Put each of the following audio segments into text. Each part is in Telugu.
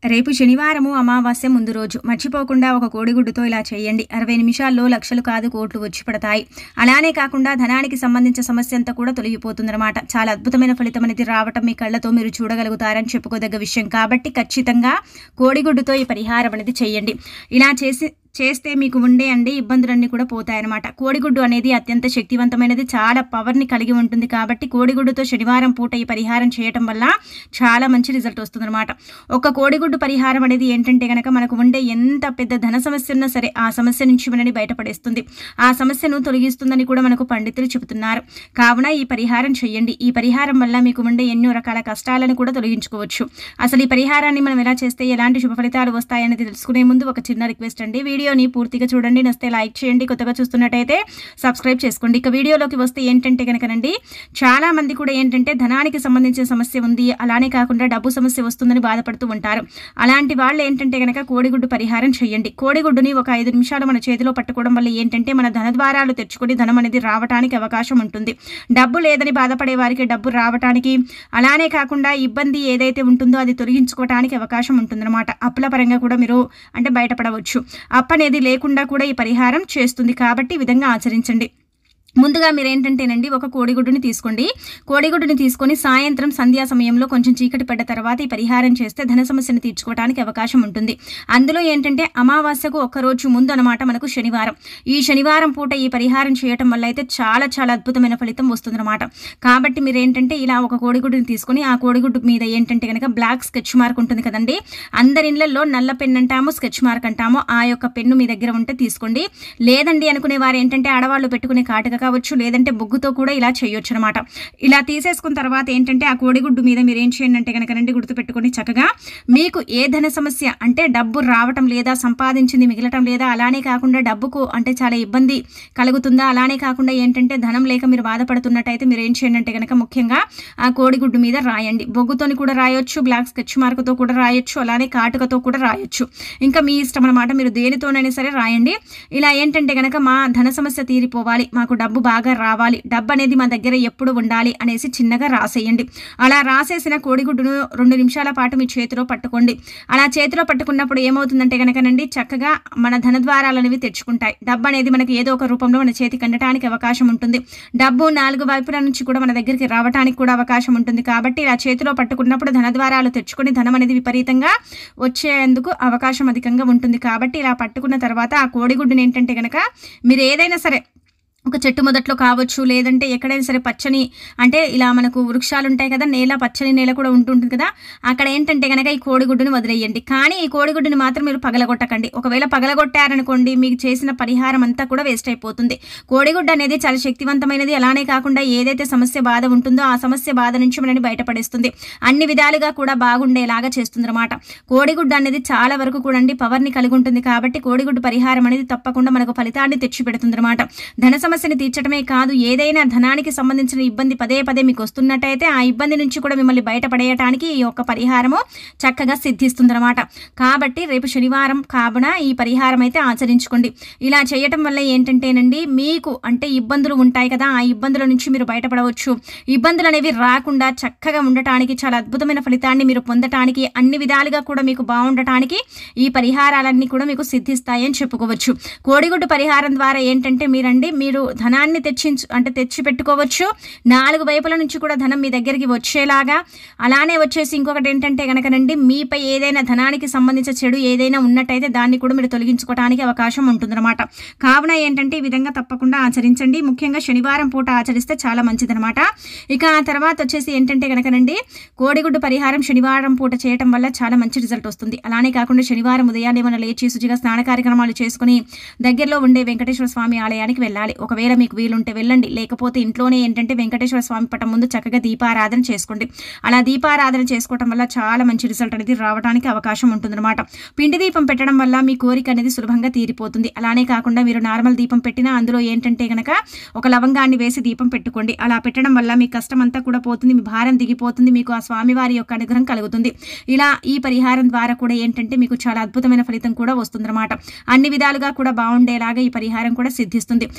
రేపు శనివారము అమావాస్య ముందు రోజు మర్చిపోకుండా ఒక కోడిగుడ్డుతో ఇలా చేయండి. 60 నిమిషాల్లో లక్షలు కాదు కోట్లు వచ్చి పడతాయి. అలానే కాకుండా ధనానికి సంబంధించిన సమస్య అంతా కూడా తొలగిపోతుందన్నమాట. చాలా అద్భుతమైన ఫలితం అనేది రావటం మీ కళ్ళతో మీరు చూడగలుగుతారని చెప్పుకోదగ్గ విషయం. కాబట్టి ఖచ్చితంగా కోడిగుడ్డుతో ఈ పరిహారం అనేది చేయండి. ఇలా చేస్తే మీకు ఉండే ఇబ్బందులన్నీ కూడా పోతాయన్నమాట. కోడిగుడ్డు అనేది అత్యంత శక్తివంతమైనది, చాలా పవర్ని కలిగి ఉంటుంది. కాబట్టి కోడిగుడ్డుతో శనివారం పూట ఈ పరిహారం చేయటం వల్ల చాలా మంచి రిజల్ట్ వస్తుందన్నమాట. ఒక కోడిగుడ్డు పరిహారం అనేది ఏంటంటే కనుక మనకు ఉండే ఎంత పెద్ద ధన సమస్య ఉన్నా సరే ఆ సమస్య నుంచి మనని బయటపడేస్తుంది, ఆ సమస్యను తొలగిస్తుందని కూడా మనకు పండితులు చెబుతున్నారు. కావున ఈ పరిహారం చేయండి. ఈ పరిహారం వల్ల మీకు ఉండే ఎన్నో రకాల కష్టాలను కూడా తొలగించుకోవచ్చు. అసలు ఈ పరిహారాన్ని మనం ఎలా చేస్తే ఎలాంటి శుభ ఫలితాలు వస్తాయనేది తెలుసుకునే ముందు ఒక చిన్న రిక్వెస్ట్ అండి. వీడియోని పూర్తిగా చూడండి, నచ్చితే లైక్ చేయండి, కొత్తగా చూస్తున్నట్టయితే సబ్స్క్రైబ్ చేసుకోండి. ఇక వీడియోలోకి వస్తే ఏంటంటే కనుకనండి, చాలా మంది కూడా ఏంటంటే ధనానికి సంబంధించిన సమస్య ఉంది, అలానే కాకుండా డబ్బు సమస్య వస్తుందని బాధపడుతూ ఉంటారు. అలాంటి వాళ్ళు ఏంటంటే కనుక కోడిగుడ్డు పరిహారం చేయండి. కోడిగుడ్డుని ఒక 5 నిమిషాలు మన చేతిలో పట్టుకోవడం వల్ల ఏంటంటే మన ధన ద్వారాలు తెచ్చుకొని ధనం అనేది రావడానికి అవకాశం ఉంటుంది. డబ్బు లేదని బాధపడే వారికి డబ్బు రావడానికి, అలానే కాకుండా ఇబ్బంది ఏదైతే ఉంటుందో అది తొలగించుకోవడానికి అవకాశం ఉంటుందన్నమాట. అప్పుల పరంగా కూడా మీరు బయటపడవచ్చు. అప్పు అనేది లేకుండా కూడా ఈ పరిహారం చేస్తుంది. కాబట్టి ఈ విధంగా ఆచరించండి. ముందుగా మీరు ఏంటంటేనండి ఒక కోడిగుడ్డుని తీసుకోండి. కోడిగుడ్డుని తీసుకొని సాయంత్రం సంధ్యా సమయంలో కొంచెం చీకటి పడ్డ తర్వాత ఈ పరిహారం చేస్తే ధన సమస్యను తీర్చుకోవడానికి అవకాశం ఉంటుంది. అందులో ఏంటంటే అమావాస్యకు ఒక్కరోజు ముందు అనమాట మనకు శనివారం. ఈ శనివారం పూట ఈ పరిహారం చేయటం వల్ల అయితే చాలా చాలా అద్భుతమైన ఫలితం వస్తుందన్నమాట. కాబట్టి మీరు ఏంటంటే ఇలా ఒక కోడిగుడ్డుని తీసుకొని ఆ కోడిగుడ్డు మీద ఏంటంటే కనుక బ్లాక్ స్కెచ్ మార్క్ ఉంటుంది కదండి, అందరి ఇళ్లలో నల్ల పెన్ అంటాము, స్కెచ్ మార్క్ అంటాము. ఆ యొక్క పెన్ను మీ దగ్గర ఉంటే తీసుకోండి. లేదండి అనుకునే వారు ఏంటంటే ఆడవాళ్ళు పెట్టుకునే కాటుక కావచ్చు, లేదంటే బొగ్గుతో కూడా ఇలా చేయొచ్చు అనమాట. ఇలా తీసేసుకున్న తర్వాత ఏంటంటే ఆ కోడిగుడ్డు మీద మీరు ఏం చేయండి అంటే కనుక రండి గుర్తు పెట్టుకొని చక్కగా మీకు ఏ ధన సమస్య అంటే డబ్బు రావటం లేదా, సంపాదించింది మిగలటం లేదా, అలానే కాకుండా డబ్బుకు అంటే చాలా ఇబ్బంది కలుగుతుందా, అలానే కాకుండా ఏంటంటే ధనం లేక మీరు బాధపడుతున్నట్టయితే మీరు ఏం చేయండి అంటే కనుక ముఖ్యంగా ఆ కోడిగుడ్డు మీద రాయండి. బొగ్గుతోని కూడా రాయొచ్చు, బ్లాక్ స్కెచ్ మార్క్తో కూడా రాయొచ్చు, అలానే కాటుకతో కూడా రాయొచ్చు. ఇంకా మీ ఇష్టం అనమాట, మీరు దేనితోనైనా సరే రాయండి. ఇలా ఏంటంటే కనుక మా ధన సమస్య తీరిపోవాలి, మాకు డబ్బు బాగా రావాలి, డబ్బు అనేది మా దగ్గర ఎప్పుడు ఉండాలి అనేసి చిన్నగా రాసేయండి. అలా రాసేసిన కోడిగుడ్డును 2 నిమిషాల పాటు మీ చేతిలో పట్టుకోండి. అలా చేతిలో పట్టుకున్నప్పుడు ఏమవుతుందంటే కనుకనండి చక్కగా మన ధన ద్వారాలు అనేవి తెచ్చుకుంటాయి. డబ్బు అనేది మనకి ఏదో ఒక రూపంలో మన చేతికి అందడానికి అవకాశం ఉంటుంది. డబ్బు 4 వైపుల నుంచి కూడా మన దగ్గరికి రావడానికి కూడా అవకాశం ఉంటుంది. కాబట్టి ఇలా చేతిలో పట్టుకున్నప్పుడు ధన ద్వారాలు తెచ్చుకొని ధనం అనేది విపరీతంగా వచ్చేందుకు అవకాశం అధికంగా ఉంటుంది. కాబట్టి ఇలా పట్టుకున్న తర్వాత ఆ కోడిగుడ్డుని ఏంటంటే కనుక మీరు ఏదైనా సరే ఒక చెట్టు మొదట్లో కావచ్చు, లేదంటే ఎక్కడైనా సరే పచ్చని అంటే ఇలా మనకు వృక్షాలు ఉంటాయి కదా, నేల పచ్చని నేల కూడా ఉంటుంటుంది కదా, అక్కడ ఏంటంటే కనుక ఈ కోడిగుడ్డుని వదిలేయండి. కానీ ఈ కోడిగుడ్డుని మాత్రం మీరు పగలగొట్టకండి. ఒకవేళ పగలగొట్టారనుకోండి మీకు చేసిన పరిహారం అంతా కూడా వేస్ట్ అయిపోతుంది. కోడిగుడ్డు అనేది చాలా శక్తివంతమైనది. అలానే కాకుండా ఏదైతే సమస్య బాధ ఉంటుందో ఆ సమస్య బాధ నుంచి మనని బయటపడేస్తుంది, అన్ని విధాలుగా కూడా బాగుండేలాగా చేస్తుంది అనమాట. కోడిగుడ్డు అనేది చాలా వరకు కూడా పవర్ని కలిగి ఉంటుంది. కాబట్టి కోడిగుడ్డు పరిహారం అనేది తప్పకుండా మనకు ఫలితాన్ని తెచ్చి పెడుతుంది అనమాట. ధన సమస్యని తీర్చడమే కాదు, ఏదైనా ధనానికి సంబంధించిన ఇబ్బంది పదే పదే మీకు వస్తున్నట్టయితే ఆ ఇబ్బంది నుంచి కూడా మిమ్మల్ని బయటపడేయటానికి ఈ యొక్క పరిహారము చక్కగా సిద్ధిస్తుందన్నమాట. కాబట్టి రేపు శనివారం కావున ఈ పరిహారం అయితే ఆచరించుకోండి. ఇలా చేయటం వల్ల ఏంటంటేనండి మీకు అంటే ఇబ్బందులు ఉంటాయి కదా, ఆ ఇబ్బందుల నుంచి మీరు బయటపడవచ్చు. ఇబ్బందులు అనేవి రాకుండా చక్కగా ఉండటానికి, చాలా అద్భుతమైన ఫలితాన్ని మీరు పొందటానికి, అన్ని విధాలుగా కూడా మీకు బాగుండటానికి ఈ పరిహారాలన్నీ కూడా మీకు సిద్ధిస్తాయని చెప్పుకోవచ్చు. కోడిగుడ్డు పరిహారం ద్వారా ఏంటంటే మీరు ధనాన్ని తెచ్చి పెట్టుకోవచ్చు. 4 వైపుల నుంచి కూడా ధనం మీ దగ్గరికి వచ్చేలాగా, అలానే వచ్చేసి ఇంకొకటి ఏంటంటే కనుకనండి మీపై ఏదైనా ధనానికి సంబంధించిన చెడు ఏదైనా ఉన్నట్టయితే దాన్ని కూడా మీరు తొలగించుకోవడానికి అవకాశం ఉంటుందన్నమాట. కావున ఏంటంటే ఈ విధంగా తప్పకుండా ఆచరించండి. ముఖ్యంగా శనివారం పూట ఆచరిస్తే చాలా మంచిదనమాట. ఇక ఆ తర్వాత వచ్చేసి ఏంటంటే కనుకనండి కోడిగుడ్డు పరిహారం శనివారం పూట చేయటం వల్ల చాలా మంచి రిజల్ట్ వస్తుంది. అలానే కాకుండా శనివారం ఉదయాన్నే ఏమైనా లేచి శుచిగా స్నాన కార్యక్రమాలు చేసుకుని దగ్గరలో ఉండే వెంకటేశ్వర స్వామి ఆలయానికి వెళ్ళాలి. ఒకవేళ మీకు వీలుంటే వెళ్ళండి, లేకపోతే ఇంట్లోనే ఏంటంటే వెంకటేశ్వర స్వామి పటం ముందు చక్కగా దీపారాధన చేసుకోండి. అలా దీపారాధన చేసుకోవటం వల్ల చాలా మంచి రిజల్ట్ అనేది రావడానికి అవకాశం ఉంటుందన్నమాట. పిండి దీపం పెట్టడం వల్ల మీ కోరిక అనేది సులభంగా తీరిపోతుంది. అలానే కాకుండా మీరు నార్మల్ దీపం పెట్టినా అందులో ఏంటంటే కనుక ఒక లవంగాన్ని వేసి దీపం పెట్టుకోండి. అలా పెట్టడం వల్ల మీ కష్టం అంతా కూడా పోతుంది, మీ భారం దిగిపోతుంది, మీకు ఆ స్వామివారి యొక్క అనుగ్రహం కలుగుతుంది. ఇలా ఈ పరిహారం ద్వారా కూడా ఏంటంటే మీకు చాలా అద్భుతమైన ఫలితం కూడా వస్తుందన్నమాట. అన్ని విధాలుగా కూడా బాగుండేలాగా ఈ పరిహారం కూడా సిద్ధిస్తుంది. కష్ట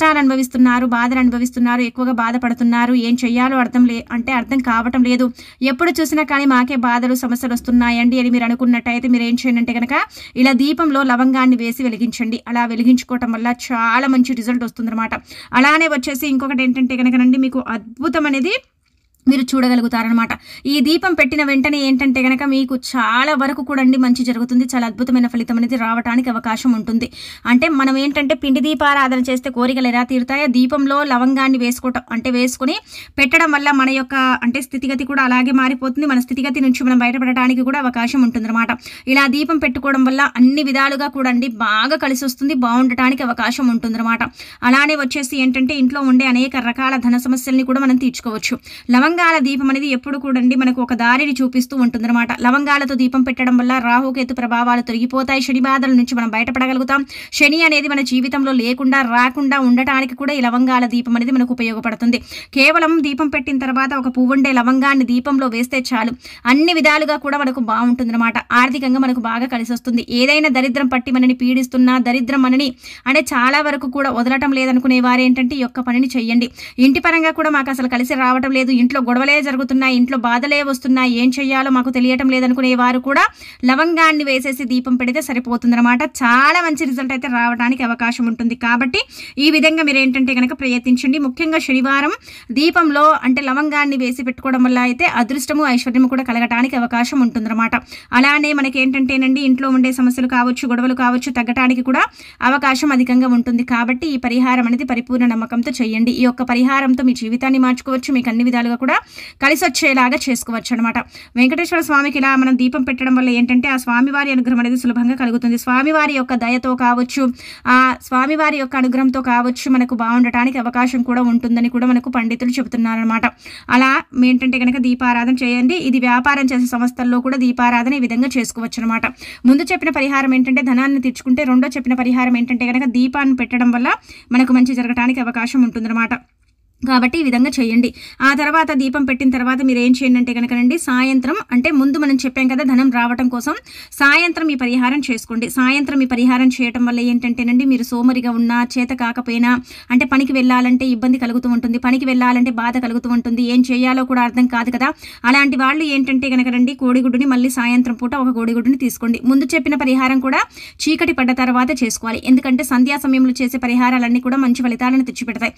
కష్టాలు అనుభవిస్తున్నారు, బాధలు అనుభవిస్తున్నారు, ఎక్కువగా బాధపడుతున్నారు, ఏం చెయ్యాలో అర్థం కావటం లేదు, ఎప్పుడు చూసినా కానీ మాకే బాధలు సమస్యలు వస్తున్నాయండి అని మీరు అనుకున్నట్టయితే మీరు ఏం చేయండి అంటే కనుక ఇలా దీపంలో లవంగాన్ని వేసి వెలిగించండి. అలా వెలిగించుకోవటం వల్ల చాలా మంచి రిజల్ట్ వస్తుందన్నమాట. అలానే వచ్చేసి ఇంకొకటి ఏంటంటే కనుకనండి మీకు అద్భుతం అనేది మీరు చూడగలుగుతారనమాట. ఈ దీపం పెట్టిన వెంటనే ఏంటంటే కనుక మీకు చాలా వరకు కూడా అండి మంచి జరుగుతుంది. చాలా అద్భుతమైన ఫలితం అనేది రావడానికి అవకాశం ఉంటుంది. అంటే మనం ఏంటంటే పిండి దీపారాధన చేస్తే కోరికలు ఎలా తీరుతాయో దీపంలో లవంగాన్ని వేసుకొని పెట్టడం వల్ల మన యొక్క స్థితిగతి కూడా అలాగే మారిపోతుంది. మన స్థితిగతి నుంచి మనం బయటపడడానికి కూడా అవకాశం ఉంటుందన్నమాట. ఇలా దీపం పెట్టుకోవడం వల్ల అన్ని విధాలుగా కూడా అండి బాగా కలిసి వస్తుంది, బాగుండటానికి అవకాశం ఉంటుందన్నమాట. అలానే వచ్చేసి ఏంటంటే ఇంట్లో ఉండే అనేక రకాల ధన సమస్యల్ని కూడా మనం తీర్చుకోవచ్చు. లవంగాల దీపం అనేది ఎప్పుడు కూడా మనకు ఒక దారిని చూపిస్తూ ఉంటుందన్నమాట. లవంగాలతో దీపం పెట్టడం వల్ల రాహుకేతు ప్రభావాలు తొలగిపోతాయి, శని బాధల నుంచి మనం బయటపడగలుగుతాం. శని అనేది మన జీవితంలో రాకుండా ఉండటానికి కూడా ఈ లవంగాల దీపం అనేది మనకు ఉపయోగపడుతుంది. కేవలం దీపం పెట్టిన తర్వాత ఒక పువ్వుండే లవంగాన్ని దీపంలో వేస్తే చాలు, అన్ని విధాలుగా కూడా మనకు బాగుంటుందన్నమాట. ఆర్థికంగా మనకు బాగా కలిసి వస్తుంది. ఏదైనా దరిద్రం పట్టి మనని పీడిస్తున్నా, దరిద్రం మనని చాలా వరకు కూడా వదలటం లేదనుకునే వారు ఏంటంటే ఈ యొక్క పనిని చెయ్యండి. ఇంటి పరంగా కూడా మాకు అసలు కలిసి రావటం లేదు, ఇంట్లో గొడవలే జరుగుతున్నాయి, ఇంట్లో బాధలే వస్తున్నాయి, ఏం చెయ్యాలో మాకు తెలియటం లేదనుకునే వారు కూడా లవంగాన్ని వేసేసి దీపం పెడితే సరిపోతుందన్నమాట. చాలా మంచి రిజల్ట్ అయితే రావడానికి అవకాశం ఉంటుంది. కాబట్టి ఈ విధంగా మీరు ఏంటంటే కనుక ప్రయత్నించండి. ముఖ్యంగా శనివారం దీపంలో లవంగాన్ని వేసి పెట్టుకోవడం వల్ల అయితే అదృష్టము, ఐశ్వర్యము కూడా కలగటానికి అవకాశం ఉంటుందన్నమాట. అలానే మనకి ఏంటంటేనండి ఇంట్లో ఉండే సమస్యలు కావచ్చు, గొడవలు కావచ్చు, తగ్గటానికి కూడా అవకాశం అధికంగా ఉంటుంది. కాబట్టి ఈ పరిహారం అనేది పరిపూర్ణ నమ్మకంతో చేయండి. ఈ యొక్క పరిహారంతో మీ జీవితాన్ని మార్చుకోవచ్చు, మీకు అన్ని విధాలుగా కూడా కలిసి వచ్చేలాగా చేసుకోవచ్చు అనమాట. వెంకటేశ్వర స్వామికి ఇలా మనం దీపం పెట్టడం వల్ల ఏంటంటే ఆ స్వామివారి అనుగ్రహం అనేది సులభంగా కలుగుతుంది. స్వామివారి యొక్క దయతో కావచ్చు, ఆ స్వామివారి యొక్క అనుగ్రహంతో కావచ్చు మనకు బాగుండటానికి అవకాశం కూడా ఉంటుందని కూడా మనకు పండితులు చెబుతున్నారనమాట. అలా ఏంటంటే కనుక దీపారాధన చేయండి. ఇది వ్యాపారం చేసే సంస్థల్లో కూడా దీపారాధన ఈ విధంగా చేసుకోవచ్చు అనమాట. ముందు చెప్పిన పరిహారం ఏంటంటే ధనాన్ని తెచ్చుకుంటే, రెండో చెప్పిన పరిహారం ఏంటంటే కనుక దీపాన్ని పెట్టడం వల్ల మనకు మంచి జరగడానికి అవకాశం ఉంటుందన్నమాట. కాబట్టి ఈ విధంగా చేయండి. ఆ తర్వాత దీపం పెట్టిన తర్వాత మీరు ఏం చేయండి అంటే కనుకనండి సాయంత్రం ముందు మనం చెప్పాం కదా ధనం రావడం కోసం సాయంత్రం ఈ పరిహారం చేసుకోండి. సాయంత్రం ఈ పరిహారం చేయటం వల్ల ఏంటంటేనండి మీరు సోమరిగా ఉన్నా, చేత కాకపోయినా, పనికి వెళ్ళాలంటే ఇబ్బంది కలుగుతూ ఉంటుంది, పనికి వెళ్ళాలంటే బాధ కలుగుతూ ఉంటుంది, ఏం చేయాలో కూడా అర్థం కాదు కదా. అలాంటి వాళ్ళు ఏంటంటే కనుకనండి కోడిగుడ్డుని మళ్ళీ సాయంత్రం పూట ఒక కోడిగుడ్డుని తీసుకోండి. ముందు చెప్పిన పరిహారం కూడా చీకటి పడ్డ తర్వాత చేసుకోవాలి. ఎందుకంటే సంధ్యా సమయంలో చేసే పరిహారాలన్నీ కూడా మంచి ఫలితాలను తెచ్చిపెడతాయి.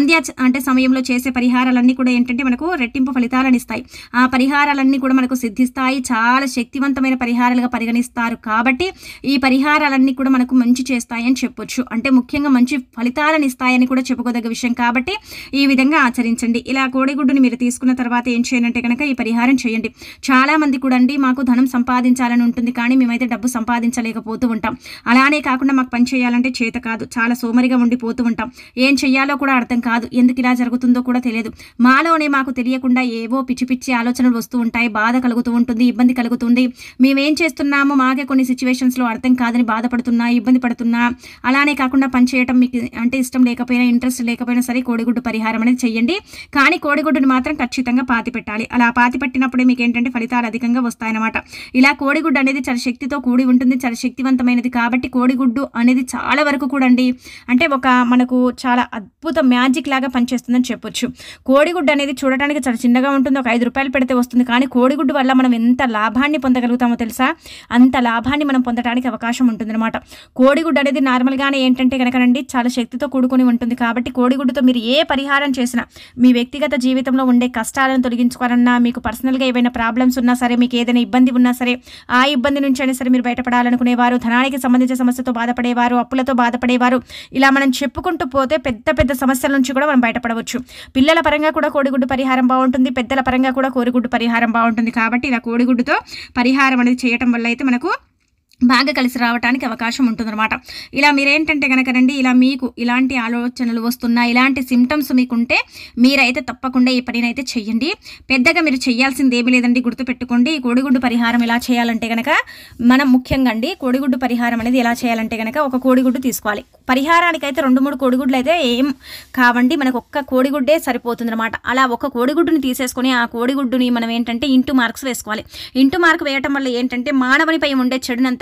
సమయంలో చేసే పరిహారాలన్నీ కూడా ఏంటంటే మనకు రెట్టింపు ఫలితాలను ఇస్తాయి. ఆ పరిహారాలన్నీ కూడా మనకు సిద్ధిస్తాయి. చాలా శక్తివంతమైన పరిహారాలుగా పరిగణిస్తారు. కాబట్టి ఈ పరిహారాలన్నీ కూడా మనకు మంచి చేస్తాయని చెప్పొచ్చు. ముఖ్యంగా మంచి ఫలితాలను ఇస్తాయని కూడా చెప్పుకోదగ్గ విషయం. కాబట్టి ఈ విధంగా ఆచరించండి. ఇలా కోడిగుడ్డుని మీరు తీసుకున్న తర్వాత ఏం చేయాలంటే కనుక ఈ పరిహారం చేయండి. చాలా మంది కూడా మాకు ధనం సంపాదించాలని ఉంటుంది, కానీ మేమైతే డబ్బు సంపాదించలేకపోతూ ఉంటాం. అలానే కాకుండా మాకు పని చేయాలంటే చేత కాదు, చాలా సోమరిగా ఉండిపోతూ ఉంటాం, ఏం చెయ్యాలో కూడా అర్థం కాదు, ఎందుకు ఇలా జరుగుతుందో కూడా తెలియదు, మాలోనే మాకు తెలియకుండా ఏవో పిచ్చి పిచ్చి ఆలోచనలు వస్తూ ఉంటాయి, బాధ కలుగుతూ ఉంటుంది, ఇబ్బంది కలుగుతుంది, మేమేం చేస్తున్నామో మాకే కొన్ని సిచ్యువేషన్స్లో అర్థం కాదని బాధపడుతున్నా, ఇబ్బంది పడుతున్నా, అలానే కాకుండా పని చేయటం మీకు ఇష్టం లేకపోయినా, ఇంట్రెస్ట్ లేకపోయినా సరే కోడిగుడ్డు పరిహారం అనేది చెయ్యండి. కానీ కోడిగుడ్డుని మాత్రం ఖచ్చితంగా పాతి పెట్టాలి. అలా పాతి పెట్టినప్పుడే మీకు ఏంటంటే ఫలితాలు అధికంగా వస్తాయన్నమాట. ఇలా కోడిగుడ్డు అనేది చాలా శక్తితో కూడి ఉంటుంది, చాలా శక్తివంతమైనది. కాబట్టి కోడిగుడ్డు అనేది చాలా వరకు కూడా ఒక మనకు చాలా అద్భుత మ్యాజిక్ లాగా పనిచేస్తుందని చెప్పొచ్చు. కోడిగుడ్డు అనేది చూడటానికి చాలా చిన్నగా ఉంటుంది, ఒక 5 రూపాయలు పెడితే వస్తుంది. కానీ కోడిగుడ్డు వల్ల మనం ఎంత లాభాన్ని పొందగలుగుతామో తెలుసా? అంత లాభాన్ని మనం పొందడానికి అవకాశం ఉంటుందన్నమాట. కోడిగుడ్డు అనేది నార్మల్గానే ఏంటంటే కనుకనండి చాలా శక్తితో కూడుకొని ఉంటుంది. కాబట్టి కోడిగుడ్డుతో మీరు ఏ పరిహారం చేసినా, మీ వ్యక్తిగత జీవితంలో ఉండే కష్టాలను తొలగించుకోవాలన్నా, మీకు పర్సనల్గా ఏవైనా ప్రాబ్లమ్స్ ఉన్నా సరే, మీకు ఏదైనా ఇబ్బంది ఉన్నా సరే, ఆ ఇబ్బంది నుంచి అయినా సరే మీరు బయటపడాలనుకునేవారు, ధనానికి సంబంధించిన సమస్యతో బాధపడేవారు, అప్పులతో బాధపడేవారు, ఇలా మనం చెప్పుకుంటూ పోతే పెద్ద పెద్ద సమస్యల నుంచి కూడా మనం బయటపడవచ్చు. పిల్లల పరంగా కూడా కోడిగుడ్డు పరిహారం బాగుంటుంది, పెద్దల పరంగా కూడా కోడిగుడ్డు పరిహారం బాగుంటుంది. కాబట్టి ఇలా కోడిగుడ్డుతో పరిహారం అనేది చేయటం వల్ల అయితే మనకు బాగా కలిసి రావడానికి అవకాశం ఉంటుందన్నమాట. ఇలా మీరేంటంటే కనుకనండి ఇలా మీకు ఇలాంటి ఆలోచనలు వస్తున్నా, ఇలాంటి సిమ్టమ్స్ మీకుంటే మీరైతే తప్పకుండా ఈ పనిని అయితే చెయ్యండి. పెద్దగా మీరు చేయాల్సింది ఏమీ లేదండి, గుర్తుపెట్టుకోండి. ఈ కోడిగుడ్డు పరిహారం ఎలా చేయాలంటే కనుక మనం ముఖ్యంగా కోడిగుడ్డు పరిహారం అనేది ఎలా చేయాలంటే కనుక ఒక కోడిగుడ్డు తీసుకోవాలి. పరిహారానికి అయితే 2-3 కోడిగుడ్లు అయితే ఏం కావండి, మనకు ఒక్క కోడిగుడ్డే సరిపోతుందన్నమాట. అలా ఒక కోడిగుడ్డుని తీసేసుకొని ఆ కోడిగుడ్డుని మనం ఏంటంటే ఇంటూ మార్క్స్ వేసుకోవాలి. ఇంటూ మార్క్ వేయటం వల్ల ఏంటంటే మానవునిపై ఉండే చెడునంతా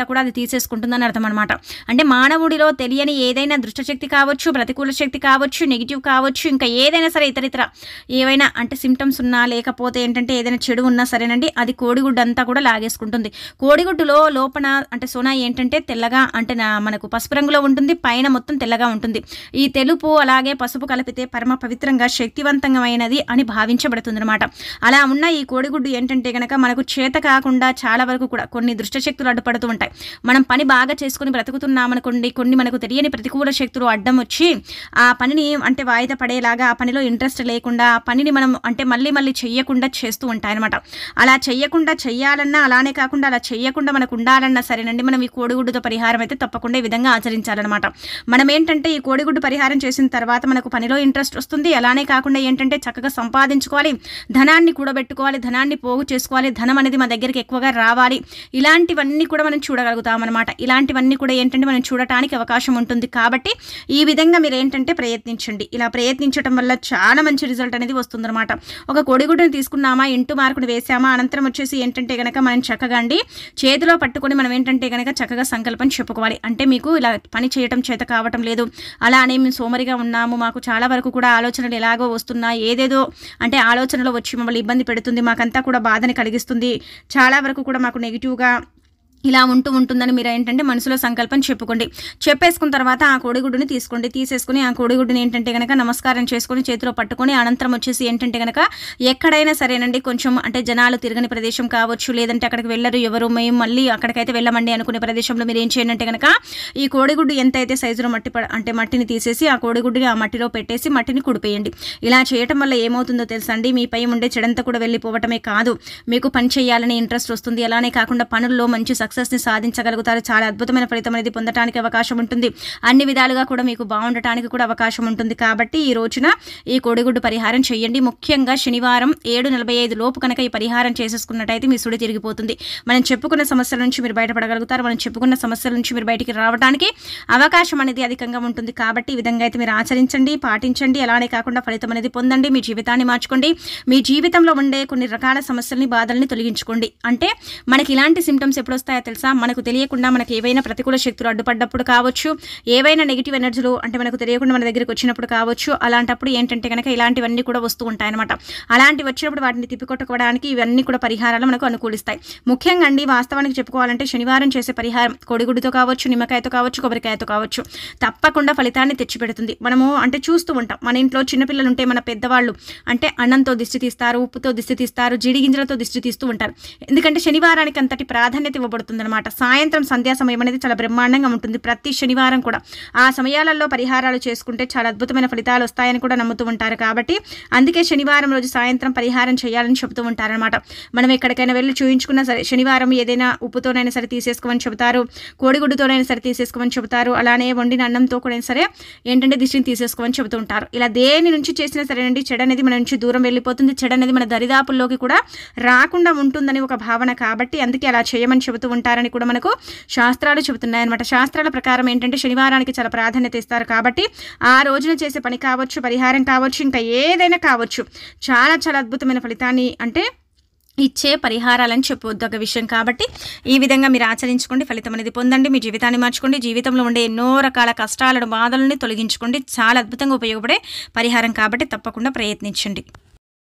కూడా అది తీసేసుకుంటుందని అర్థం అనమాట. అంటే మానవుడిలో తెలియని ఏదైనా దుష్టశక్తి కావచ్చు, ప్రతికూల శక్తి కావచ్చు, నెగిటివ్ కావచ్చు, ఇంకా ఏదైనా సరే ఇతరితర ఏవైనా అంటే సిమ్టమ్స్ ఉన్నా లేకపోతే ఏంటంటే ఏదైనా చెడు ఉన్నా సరేనండి, అది కోడిగుడ్డు అంతా కూడా లాగేసుకుంటుంది. కోడిగుడ్డులో లోపల అంటే సోనా ఏంటంటే తెల్లగా అంటే మనకు పసుపు రంగులో ఉంటుంది, పైన మొత్తం తెల్లగా ఉంటుంది. ఈ తెలుపు అలాగే పసుపు కలిపితే పరమ పవిత్రంగా శక్తివంతమైనది అని భావించబడుతుంది అనమాట. అలా ఉన్న ఈ కోడిగుడ్డు ఏంటంటే కనుక మనకు చేత కాకుండా చాలా వరకు కూడా కొన్ని దుష్టశక్తులు అడ్డుపడుతూ ఉంటాయి. మనం పని బాగా చేసుకుని బ్రతుకుతున్నామనుకోండి, కొన్ని మనకు తెలియని ప్రతికూల శక్తులు అడ్డం వచ్చి ఆ పనిని అంటే వాయిదా పడేలాగా, ఆ పనిలో ఇంట్రెస్ట్ లేకుండా, ఆ పనిని మనం అంటే మళ్ళీ మళ్ళీ చెయ్యకుండా చేస్తూ ఉంటాయన్నమాట. అలా చెయ్యకుండా చెయ్యాలన్నా, అలానే కాకుండా అలా చెయ్యకుండా మనకు ఉండాలన్నా సరేనండి, మనం ఈ కోడిగుడ్డుతో పరిహారం అయితే తప్పకుండా ఈ విధంగా ఆచరించాలన్నమాట. మనం ఏంటంటే ఈ కోడిగుడ్డు పరిహారం చేసిన తర్వాత మనకు పనిలో ఇంట్రెస్ట్ వస్తుంది. అలానే కాకుండా ఏంటంటే చక్కగా సంపాదించుకోవాలి, ధనాన్ని కూడబెట్టుకోవాలి, ధనాన్ని పోగు చేసుకోవాలి, ధనం అనేది మన దగ్గరికి ఎక్కువగా రావాలి. ఇలాంటివన్నీ కూడా మనం చూడగలుగుతాం అనమాట. ఇలాంటివన్నీ కూడా ఏంటంటే మనం చూడటానికి అవకాశం ఉంటుంది. కాబట్టి ఈ విధంగా మీరు ఏంటంటే ప్రయత్నించండి. ఇలా ప్రయత్నించడం వల్ల చాలా మంచి రిజల్ట్ అనేది వస్తుందన్నమాట. ఒక కోడిగుడ్డుని తీసుకున్నామా, ఇంటూ మార్కుని వేసామా, అనంతరం వచ్చేసి ఏంటంటే కనుక మనం చక్కగా అండి చేతిలో పట్టుకొని మనం ఏంటంటే కనుక చక్కగా సంకల్పం చెప్పుకోవాలి. అంటే మీకు ఇలా పని చేయటం చేత కావటం లేదు, అలానే మేము సోమరిగా ఉన్నాము, మాకు చాలా వరకు కూడా ఆలోచనలు ఎలాగో వస్తున్నాయి, ఏదేదో అంటే ఆలోచనలో వచ్చి మమ్మల్ని ఇబ్బంది పెడుతుంది, మాకంతా కూడా బాధని కలిగిస్తుంది, చాలా వరకు కూడా మాకు నెగిటివ్గా ఇలా ఉంటుందని మీరు ఏంటంటే మనసులో సంకల్పం చెప్పుకోండి. చెప్పేసుకున్న తర్వాత ఆ కోడిగుడ్డుని తీసుకోండి. తీసేసుకుని ఆ కోడిగుడ్డుని ఏంటంటే కనుక నమస్కారం చేసుకుని చేతిలో పట్టుకొని అనంతరం వచ్చేసి ఏంటంటే కనుక ఎక్కడైనా సరేనండి కొంచెం అంటే జనాలు తిరగని ప్రదేశం కావచ్చు, లేదంటే అక్కడికి వెళ్ళరు ఎవరు, మేము మళ్ళీ అక్కడికైతే వెళ్ళమండి అనుకునే ప్రదేశంలో మీరు ఏం చేయండి అంటే కనుక ఈ కోడిగుడ్డు ఎంతైతే సైజులో మట్టిని తీసేసి ఆ కోడిగుడ్డుని ఆ మట్టిలో పెట్టేసి మట్టిని కుడిపేయండి. ఇలా చేయటం వల్ల ఏమవుతుందో తెలుసా అండి, మీపై ఉండే చెడంతా కూడా వెళ్ళిపోవటమే కాదు, మీకు పని చేయాలని ఇంట్రెస్ట్ వస్తుంది. అలానే కాకుండా పనుల్లో మంచి సక్సెస్ని సాధించగలుగుతారు. చాలా అద్భుతమైన ఫలితం అనేది పొందడానికి అవకాశం ఉంటుంది. అన్ని విధాలుగా కూడా మీకు బాగుండటానికి కూడా అవకాశం ఉంటుంది. కాబట్టి ఈ రోజున ఈ కోడిగుడ్డు పరిహారం చేయండి. ముఖ్యంగా శనివారం 7:45 లోపు కనుక ఈ పరిహారం చేసేసుకున్నట్టయితే మీ సుడి తిరిగిపోతుంది. మనం చెప్పుకున్న సమస్యల నుంచి మీరు బయటపడగలుగుతారు. మనం చెప్పుకున్న సమస్యల నుంచి మీరు బయటికి రావడానికి అవకాశం అనేది అధికంగా ఉంటుంది. కాబట్టి ఈ విధంగా అయితే మీరు ఆచరించండి, పాటించండి. అలానే కాకుండా ఫలితం అనేది పొందండి. మీ జీవితాన్ని మార్చుకోండి. మీ జీవితంలో ఉండే కొన్ని రకాల సమస్యల్ని, బాధల్ని తొలగించుకోండి. అంటే మనకి ఇలాంటి సిమ్టమ్స్ ఎప్పుడు వస్తాయో తెలుసా, మనకు తెలియకుండా మనకి ఏవైనా ప్రతికూల శక్తులు అడ్డుపడ్డప్పుడు కావచ్చు, ఏవైనా నెగిటివ్ ఎనర్జీలు అంటే మనకు తెలియకుండా మన దగ్గరికి వచ్చినప్పుడు కావచ్చు, అలాంటప్పుడు ఏంటంటే కనుక ఇలాంటివన్నీ కూడా వస్తూ ఉంటాయన్నమాట. అలాంటివి వచ్చినప్పుడు వాటిని తిప్పికొట్టుకోవడానికి ఇవన్నీ కూడా పరిహారాలు మనకు అనుకూలిస్తాయి. ముఖ్యంగా అండి వాస్తవానికి చెప్పుకోవాలంటే శనివారం చేసే పరిహారం కోడిగుడ్డుతో కావచ్చు, నిమ్మకాయతో కావచ్చు, కొబ్బరికాయతో కావచ్చు తప్పకుండా ఫలితాన్ని తెచ్చిపెడుతుంది. మనము అంటే చూస్తూ ఉంటాం, మన ఇంట్లో చిన్నపిల్లలు ఉంటే మన పెద్దవాళ్ళు అంటే అన్నంతో దిష్టి తీస్తారు, ఉప్పుతో దిష్టి తీస్తారు, జీడి గింజలతో దిష్టి తీస్తూ ఉంటారు. ఎందుకంటే శనివారానికి అంతటి ప్రాధాన్యత ఇవ్వబడుతుంది అనమాట. సాయంత్రం సంధ్యా సమయం అనేది చాలా బ్రహ్మాండంగా ఉంటుంది ప్రతి శనివారం కూడా. ఆ సమయాలలో పరిహారాలు చేసుకుంటే చాలా అద్భుతమైన ఫలితాలు వస్తాయని కూడా నమ్ముతూ ఉంటారు. కాబట్టి అందుకే శనివారం రోజు సాయంత్రం పరిహారం చేయాలని చెబుతూ ఉంటారనమాట. మనం ఎక్కడికైనా వెళ్ళి చూయించుకున్నా సరే శనివారం ఏదైనా ఉప్పుతోనైనా సరే తీసేసుకోమని చెబుతారు, కోడిగుడ్డుతోనైనా సరే తీసేసుకోమని చెబుతారు, అలానే వండిన అన్నంతో కూడా సరే ఏంటంటే దిష్టిని తీసేసుకోమని చెబుతూ ఉంటారు. ఇలా దేని నుంచి చేసినా సరేనండి చెడు అనేది మన నుంచి దూరం వెళ్ళిపోతుంది, చెడు అనేది మన దరిదాపుల్లోకి కూడా రాకుండా ఉంటుందని ఒక భావన. కాబట్టి అందుకే అలా చేయమని చెబుతూ ఉంటారని కూడా మనకు శాస్త్రాలు చెబుతున్నాయన్నమాట. శాస్త్రాల ప్రకారం ఏంటంటే శనివారానికి చాలా ప్రాధాన్యత ఇస్తారు. కాబట్టి ఆ రోజున చేసే పని కావచ్చు, పరిహారం కావచ్చు, ఇంకా ఏదైనా కావచ్చు చాలా చాలా అద్భుతమైన ఫలితాన్ని అంటే ఇచ్చే పరిహారాలని చెప్పొద్దొక విషయం. కాబట్టి ఈ విధంగా మీరు ఆచరించుకోండి, ఫలితం అనేది పొందండి, మీ జీవితాన్ని మార్చుకోండి, జీవితంలో ఉండే ఎన్నో రకాల కష్టాలను, బాధలని తొలగించుకోండి. చాలా అద్భుతంగా ఉపయోగపడే పరిహారం కాబట్టి తప్పకుండా ప్రయత్నించండి.